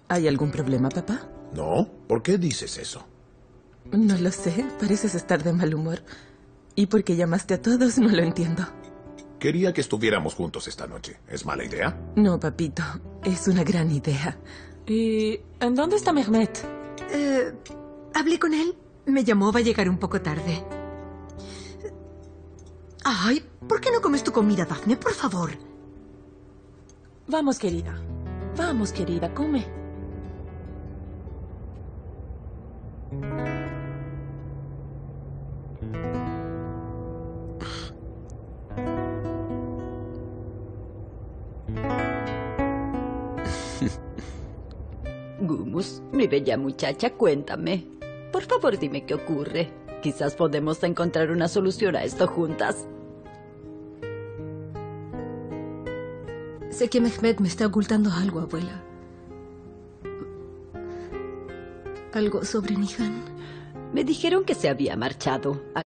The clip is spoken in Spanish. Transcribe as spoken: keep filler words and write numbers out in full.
¿Hay algún problema, papá? No, ¿por qué dices eso? No lo sé, pareces estar de mal humor. Y porque llamaste a todos, no lo entiendo. Quería que estuviéramos juntos esta noche. ¿Es mala idea? No, papito, es una gran idea. ¿Y en dónde está Mehmet? Eh, hablé con él. Me llamó, va a llegar un poco tarde. Ay, ¿por qué no comes tu comida, Daphne? Por favor. Vamos, querida. Vamos, querida, come. Gumus, mi bella muchacha, cuéntame. Por favor, dime qué ocurre. Quizás podemos encontrar una solución a esto juntas. Sé que Mehmet me está ocultando algo, abuela. Algo sobre Nihan. Me dijeron que se había marchado.